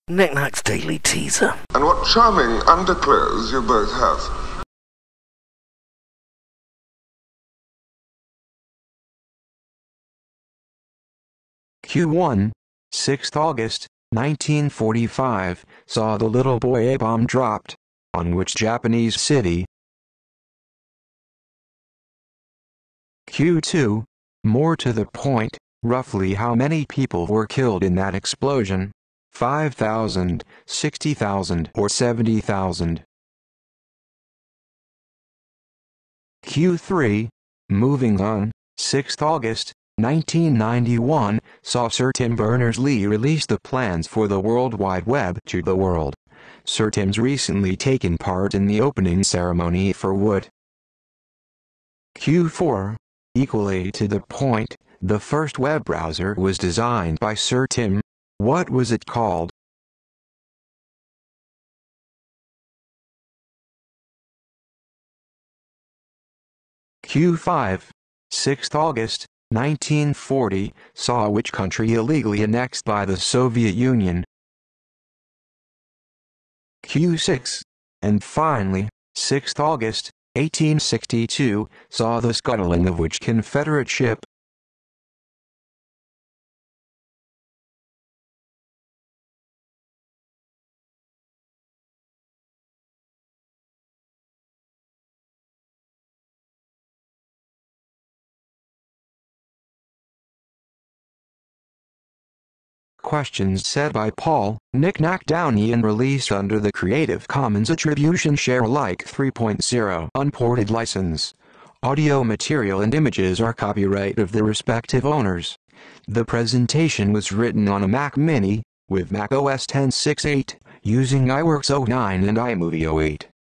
Knick-Knack's Daily Teaser. And what charming underclothes you both have. Q1, 6th August, 1945, saw the little boy a bomb dropped. On which Japanese city? Q2, more to the point, roughly how many people were killed in that explosion? 5,000, 60,000 or 70,000? Q3, moving on, 6th August, 1991, saw Sir Tim Berners-Lee release the plans for the World Wide Web to the world. Sir Tim's recently taken part in the opening ceremony for Wood. Q4, equally to the point, the first web browser was designed by Sir Tim. What was it called? Q5, 6th August, 1940, saw which country illegally annexed by the Soviet Union? Q6, and finally, 6th August, 1862, saw the scuttling of which Confederate ship? Questions said by Paul Knick-Knack Downey and released under the Creative Commons Attribution Share Alike 3.0 unported license. Audio material and images are copyright of the respective owners. The presentation was written on a Mac Mini, with macOS 10.6.8, using iWorks 09 and iMovie 08.